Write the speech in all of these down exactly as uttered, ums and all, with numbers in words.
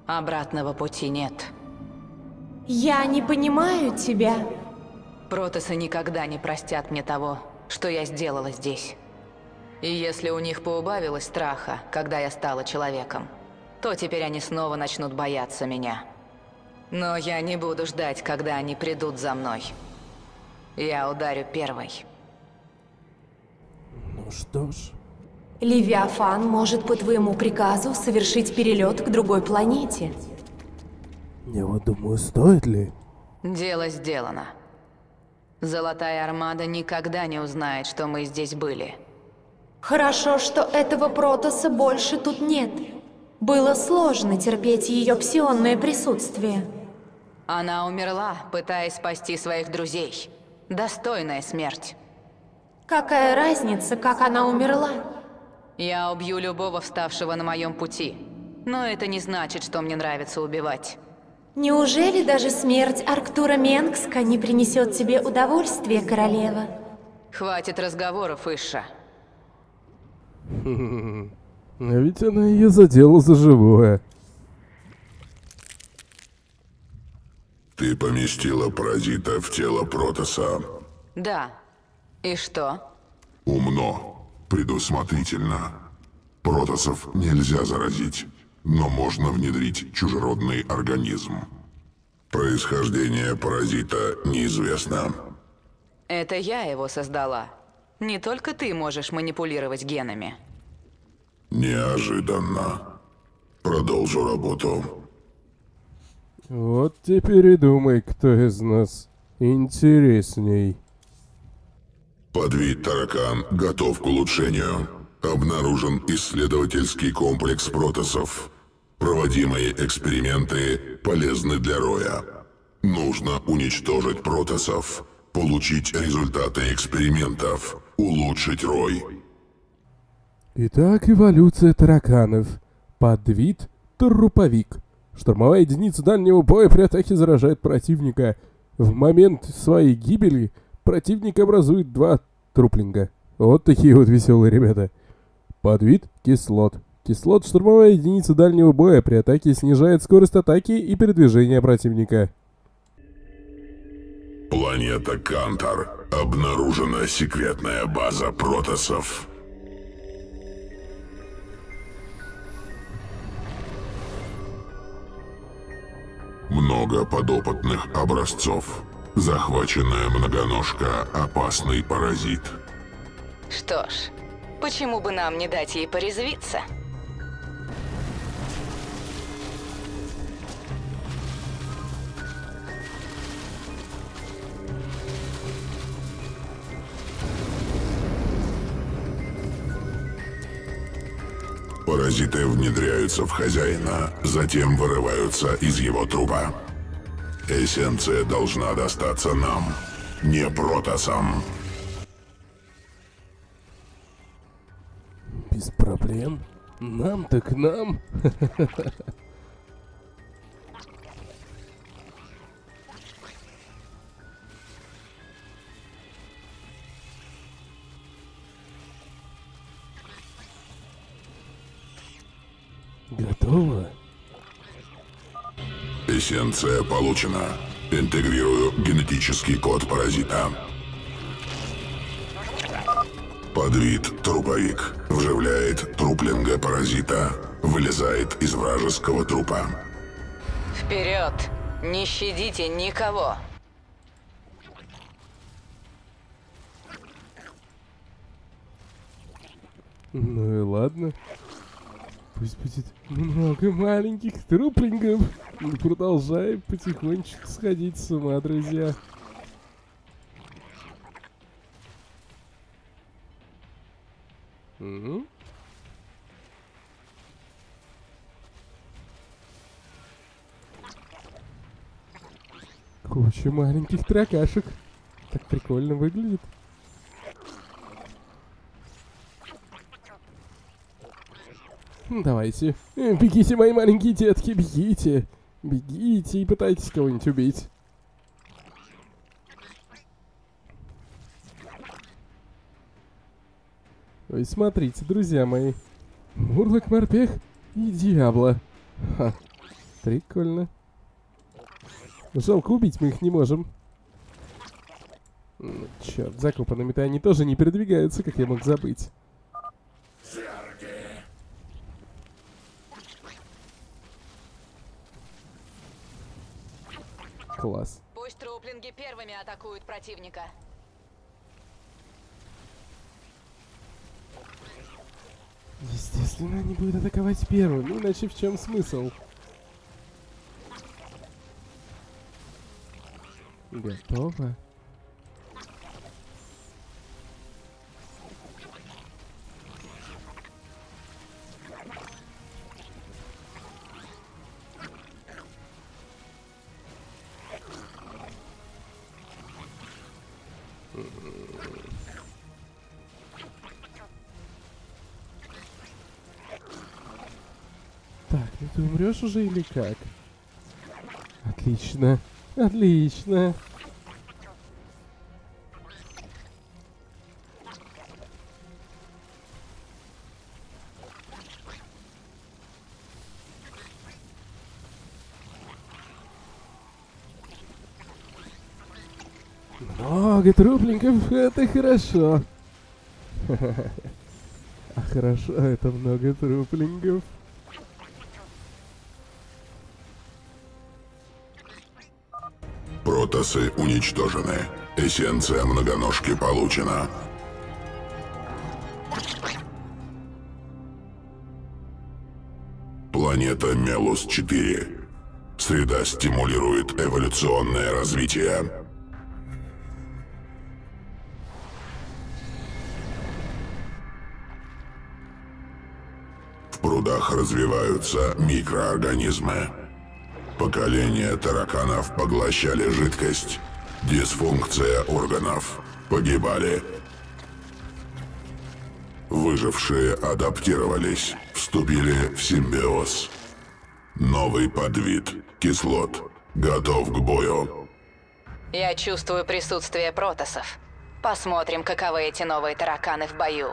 Обратного пути нет. Я не понимаю тебя. Протосы никогда не простят мне того, что я сделала здесь. И если у них поубавилось страха, когда я стала человеком, то теперь они снова начнут бояться меня. Но я не буду ждать, когда они придут за мной. Я ударю первой. Ну что ж... Левиафан может по твоему приказу совершить перелет к другой планете. Я вот думаю, стоит ли? Дело сделано. Золотая Армада никогда не узнает, что мы здесь были. Хорошо, что этого Протоса больше тут нет. Было сложно терпеть ее псионное присутствие. Она умерла, пытаясь спасти своих друзей. Достойная смерть. Какая разница, как она умерла? Я убью любого вставшего на моем пути. Но это не значит, что мне нравится убивать. Неужели даже смерть Арктура Менгска не принесет тебе удовольствия, королева? Хватит разговоров, Исша. А ведь она ее задела за живое. Ты поместила паразита в тело Протоса. Да. И что? Умно, предусмотрительно. Протосов нельзя заразить, но можно внедрить чужеродный организм. Происхождение паразита неизвестно. Это я его создала. Не только ты можешь манипулировать генами. Неожиданно. Продолжу работу. Вот теперь и думай, кто из нас интересней. Подвид таракан готов к улучшению. Обнаружен исследовательский комплекс протосов. Проводимые эксперименты полезны для роя. Нужно уничтожить протосов, получить результаты экспериментов, улучшить рой. Итак, эволюция тараканов. Подвид труповик. Штурмовая единица дальнего боя при атаке заражает противника. В момент своей гибели противник образует два труплинга. Вот такие вот веселые ребята. Подвид кислот. Кислот — штурмовая единица дальнего боя при атаке снижает скорость атаки и передвижения противника. Планета Кантор. Обнаружена секретная база протосов. Много подопытных образцов. Захваченная многоножка – опасный паразит. Что ж, почему бы нам не дать ей порезвиться? Паразиты внедряются в хозяина, затем вырываются из его трупа. Эссенция должна достаться нам, не протосам. Без проблем. Нам так нам. Готово. Эссенция получена. Интегрирую генетический код паразита. Подвид труповик. Вживляет труплинга паразита. Вылезает из вражеского трупа. Вперед! Не щадите никого! Ну и ладно. Пусть будет много маленьких труплингов. Мы продолжаем потихонечку сходить с ума, друзья. Угу. Куча маленьких таракашек. Так прикольно выглядит. Давайте. Бегите, мои маленькие детки, бегите. Бегите и пытайтесь кого-нибудь убить. Ой, смотрите, друзья мои. Мурлок, морпех и Диабло. Ха. Прикольно. Жалко, убить мы их не можем. Ну, черт, закопанными-то они тоже не передвигаются, как я мог забыть. Класс. Пусть труплинги первыми атакуют противника. Естественно, они будут атаковать первым, иначе в чем смысл? Готово. Так, ну ты умрешь уже или как? Отлично. Отлично. Много труплинков, это хорошо. А хорошо, это много труплингов. Протосы уничтожены. Эссенция многоножки получена. Планета Мелус четыре. Среда стимулирует эволюционное развитие. В прудах развиваются микроорганизмы. Поколения тараканов поглощали жидкость. Дисфункция органов. Погибали. Выжившие адаптировались, вступили в симбиоз. Новый подвид, кислот, готов к бою. Я чувствую присутствие протоссов. Посмотрим, каковы эти новые тараканы в бою.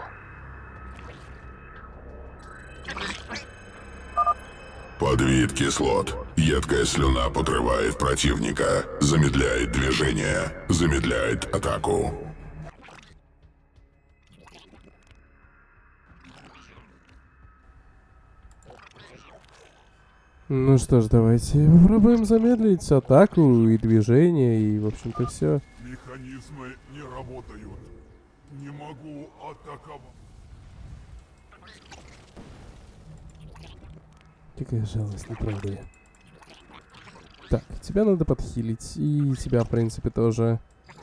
Подвид кислот. Едкая слюна подрывает противника, замедляет движение, замедляет атаку. Ну что ж, давайте попробуем замедлить атаку и движение, и, в общем-то, все. Механизмы не работают. Не могу атаковать. Какая жалость, не правда ли? Так, тебя надо подхилить, и тебя, в принципе, тоже.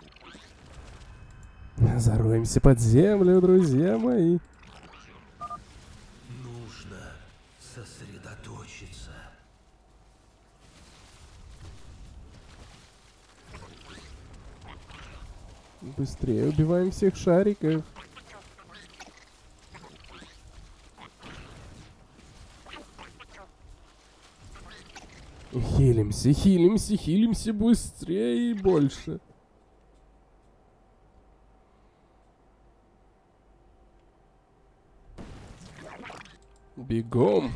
Зароемся под землю, друзья мои. Нужно сосредоточиться. Быстрее убиваем всех шариков. Хилимся, хилимся, хилимся быстрее и больше. Бегом.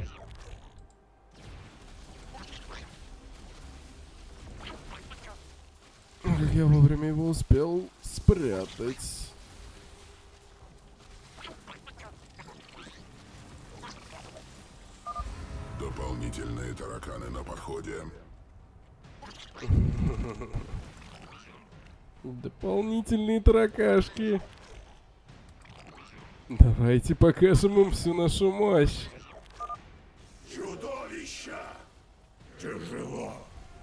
Как я вовремя его успел спрятать. Дополнительные тараканы на подходе. Дополнительные таракашки. Давайте покажем им всю нашу мощь. Чудовища! Тяжело.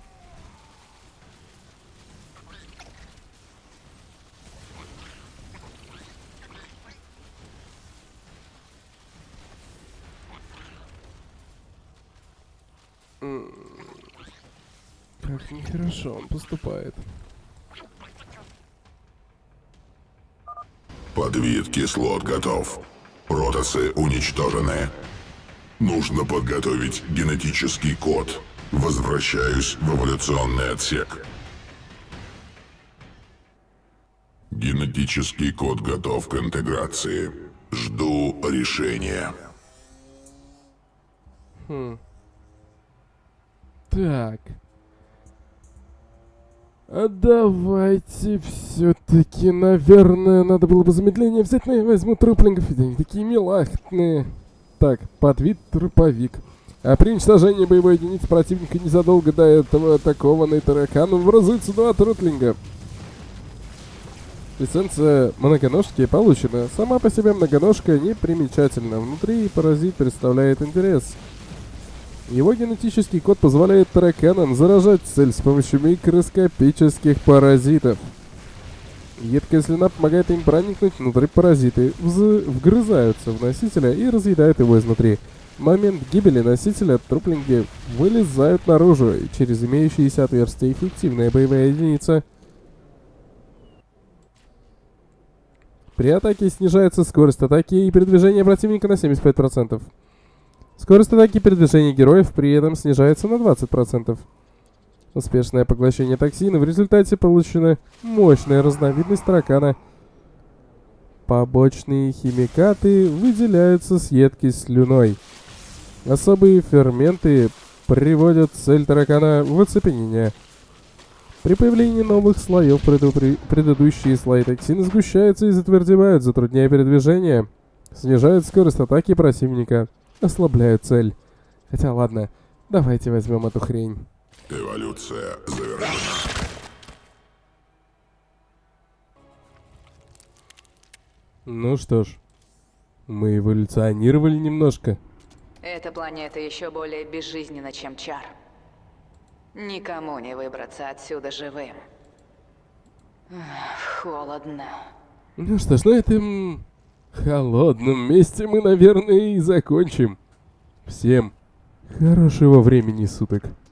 Как нехорошо он поступает. Подвид кислот готов. Протосы уничтожены. Нужно подготовить генетический код. Возвращаюсь в эволюционный отсек. Генетический код готов к интеграции. Жду решения. Хм. Так. А давайте все-таки, наверное, надо было бы замедление взять, но я возьму труплингов, ведь они такие милахтные. Так, подвид труповик. А при уничтожении боевой единицы противника незадолго до этого атакованный тараканом образуется два труплинга. Эссенция многоножки получена. Сама по себе многоножка не примечательна. Внутри паразит представляет интерес. Его генетический код позволяет тараканам заражать цель с помощью микроскопических паразитов. Едкая слюна помогает им проникнуть внутрь. Паразиты вз... вгрызаются в носителя и разъедают его изнутри. В момент гибели носителя труплинги вылезают наружу, и через имеющиеся отверстия эффективная боевая единица. При атаке снижается скорость атаки и передвижение противника на семьдесят пять процентов. Скорость атаки и передвижения героев при этом снижается на двадцать процентов. Успешное поглощение токсина. В результате получена мощная разновидность таракана. Побочные химикаты выделяются с едкой слюной. Особые ферменты приводят цель таракана в оцепенение. При появлении новых слоев предупре... предыдущие слои токсина сгущаются и затвердевают, затрудняя передвижение, снижают скорость атаки противника, ослабляют цель. Хотя ладно, давайте возьмем эту хрень. Эволюция завершена. Ну что ж, мы эволюционировали немножко. Эта планета еще более безжизненна, чем Чар. Никому не выбраться отсюда живым. Ах, холодно. Ну что ж, на этом холодном месте мы, наверное, и закончим. Всем хорошего времени суток.